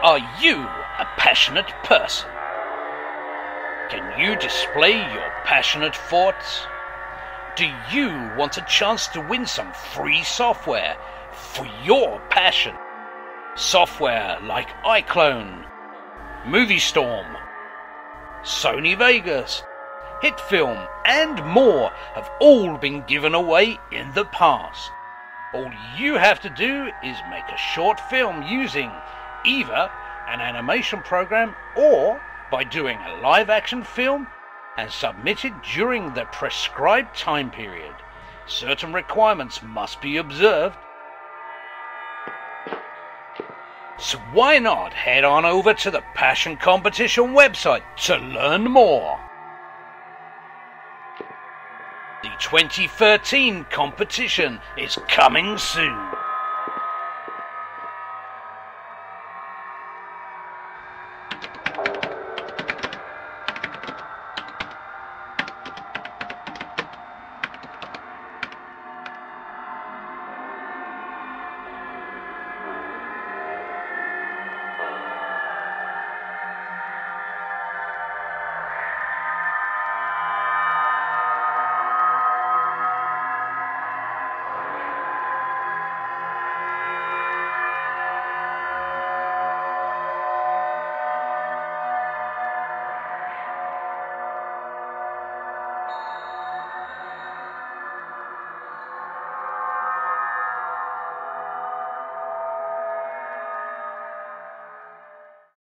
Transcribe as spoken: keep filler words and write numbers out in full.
Are you a passionate person? Can you display your passionate thoughts? Do you want a chance to win some free software for your passion? Software like iClone, MovieStorm, Sony Vegas, HitFilm, and more have all been given away in the past. All you have to do is make a short film using either an animation program or by doing a live action film and submit it during the prescribed time period. Certain requirements must be observed. So why not head on over to the Passion Competition website to learn more. The twenty thirteen competition is coming soon.